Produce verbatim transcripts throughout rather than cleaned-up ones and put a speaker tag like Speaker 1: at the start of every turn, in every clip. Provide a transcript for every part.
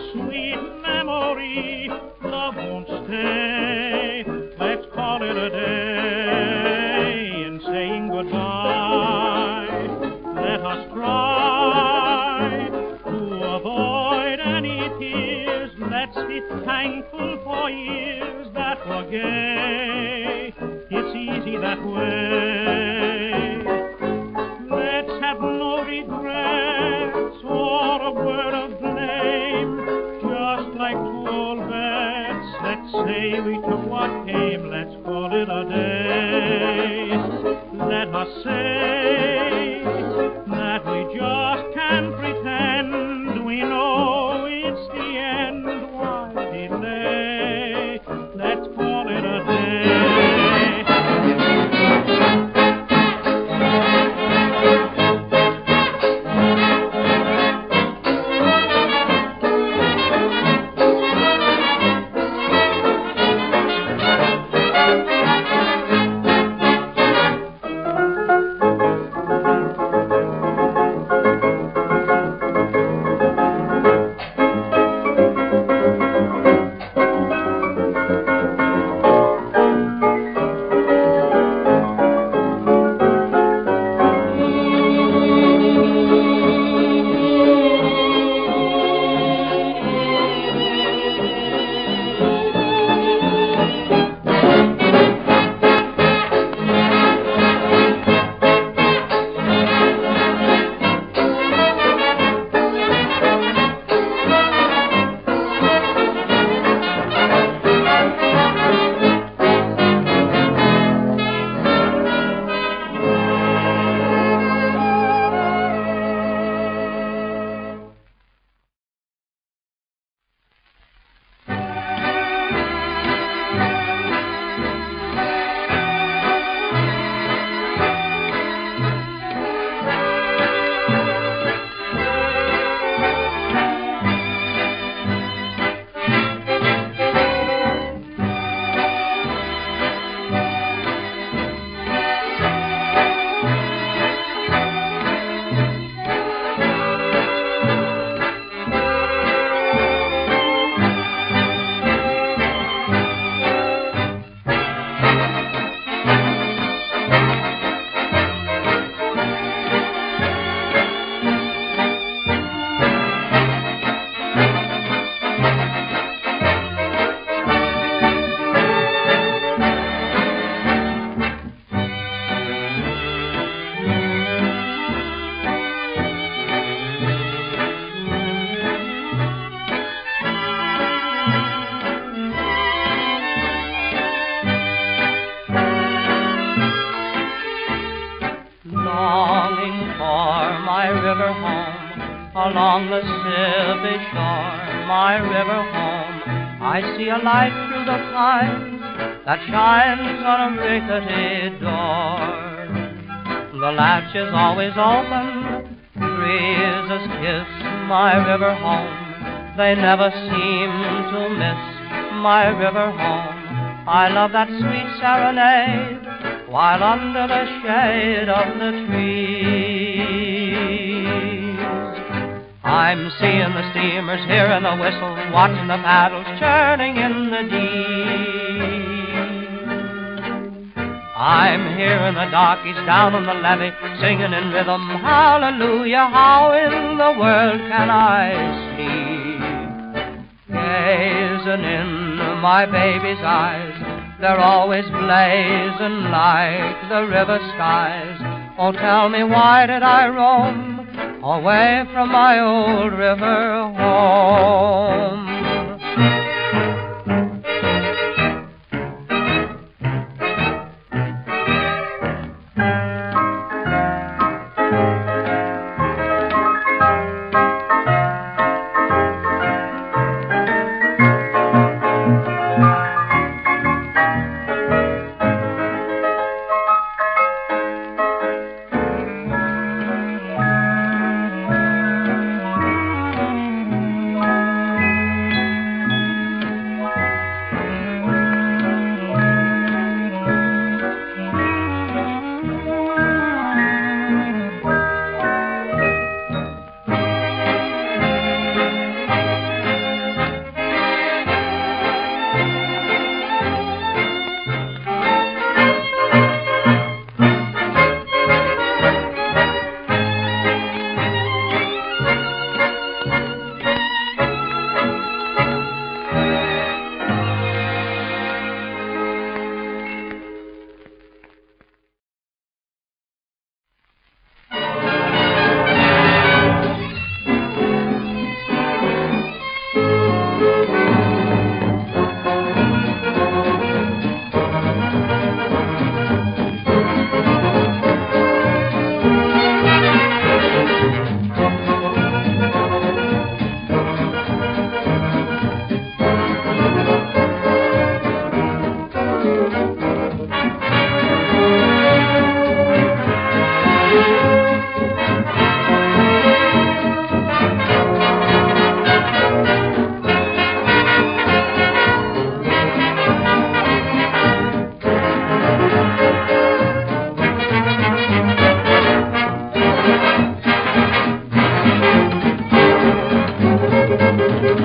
Speaker 1: sweet memory. Love won't stay. Let's call it a day. In saying goodbye, let us try to avoid any tears. Let's be thankful for years that were gay. It's easy that way. Let's have no regrets or a word of blame. Just like two old vets, let's say we took what came. Let's call it a day. Let us say that we just can't pretend. We know it's the end. Why delay? Let's call it a day.
Speaker 2: Along the Mississippi shore, my river home, I see a light through the pines that shines on a rickety door. The latch is always open, breezes kiss my river home. They never seem to miss my river home. I love that sweet serenade while under the shade of the trees. I'm seeing the steamers, hearing the whistle, watching the paddles churning in the deep. I'm hearing the darkies down on the levee singing in rhythm, hallelujah, how in the world can I sleep? Gazing in my baby's eyes, they're always blazing like the river skies. Oh, tell me, why did I roam away from my old river home?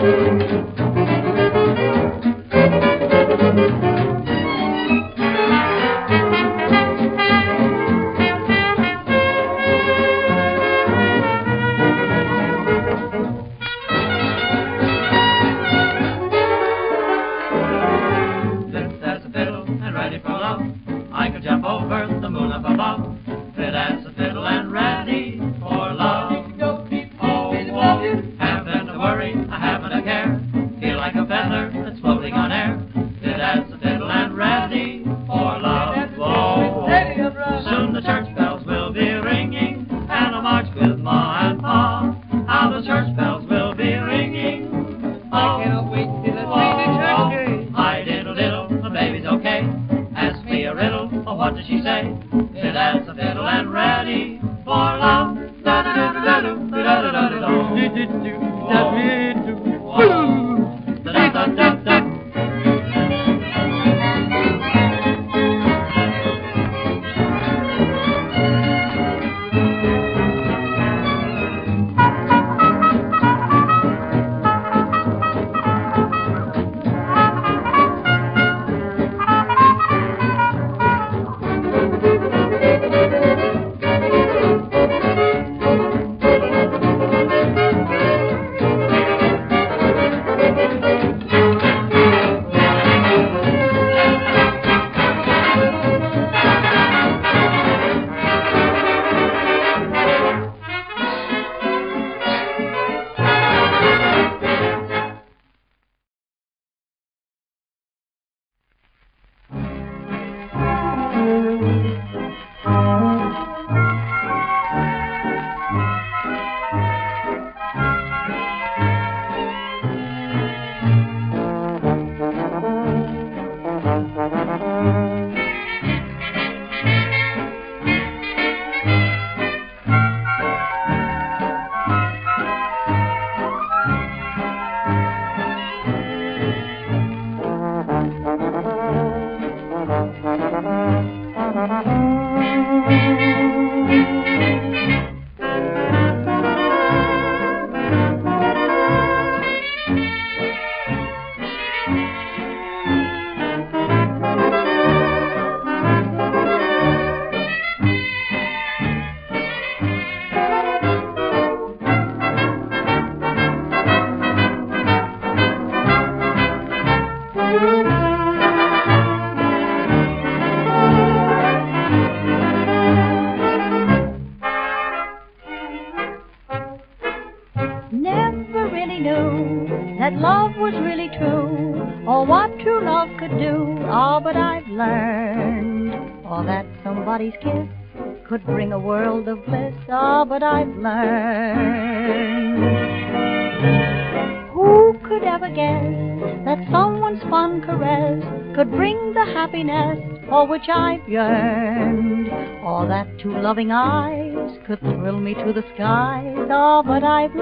Speaker 3: Kiss could bring a world of bliss, ah, but I've learned. Who could ever guess that someone's fond caress could bring the happiness for which I've yearned, or that two loving eyes could thrill me to the skies, ah, but I've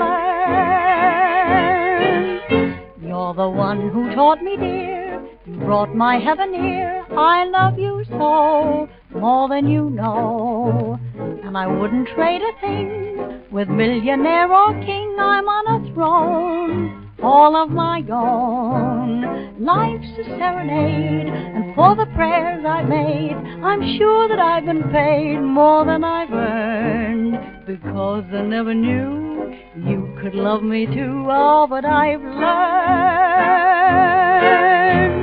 Speaker 3: learned. You're the one who taught me, dear, you brought my heaven near. I love you so, more than you know, and I wouldn't trade a thing with millionaire or king. I'm on a throne, all of my own. Life's a serenade, and for the prayers I've made, I'm sure that I've been paid more than I've earned, because I never knew you could love me too. Oh, but I've learned.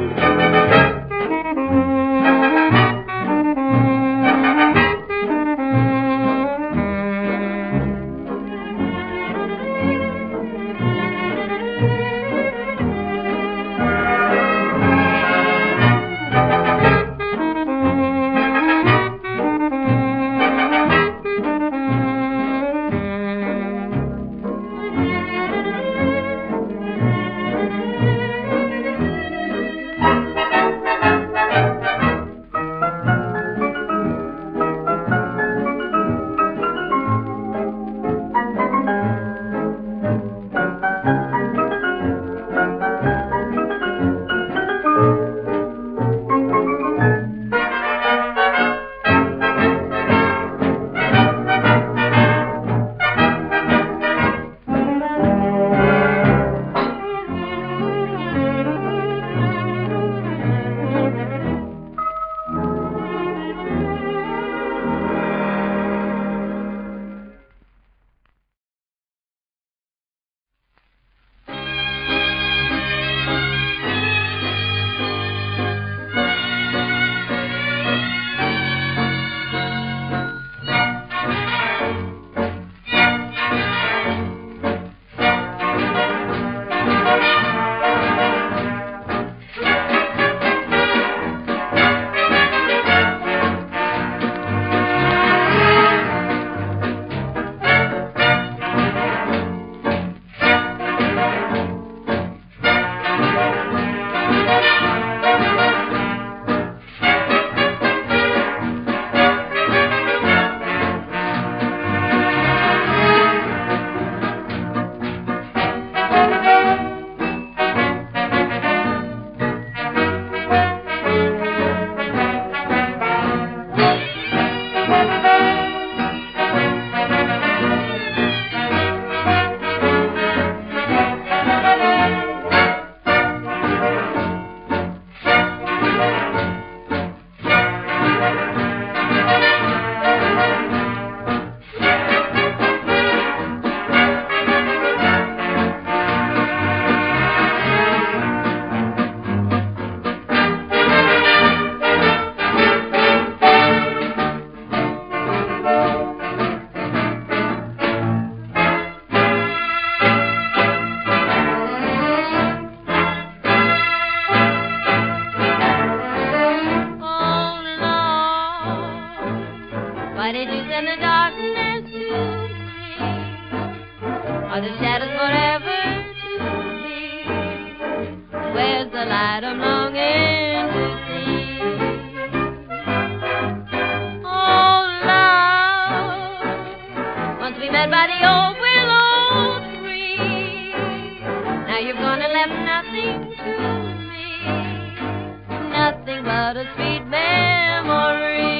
Speaker 4: the light I'm longing to see. Oh, love, once we met by the old willow tree. Now you've gone and left nothing to me, nothing but a sweet memory.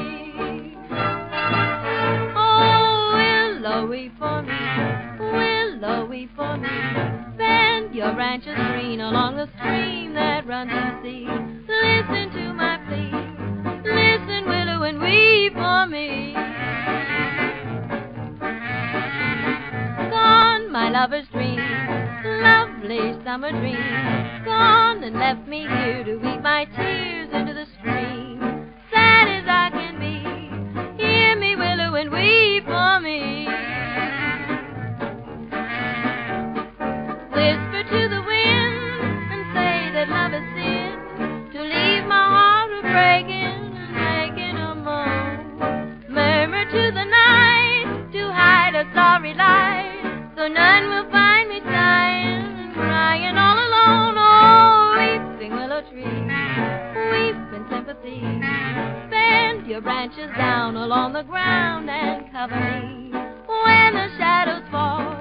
Speaker 4: Oh, willowy for me, willowy for me, bend your branches green along the stream that runs to sea. Listen to my plea, listen, willow, and weep for me. Gone, my lover's dream, lovely summer dream, gone and left me here to weep my tears into the stream. Sad as I can be, hear me, willow, and weep for me. Whisper to the wind and say that love is sin, to leave my heart a breaking and making a moan. Murmur to the night to hide a sorry light, so none will find me sighing and crying all alone. Oh, weeping willow tree, weep in sympathy, bend your branches down along the ground and cover me. When the shadows fall,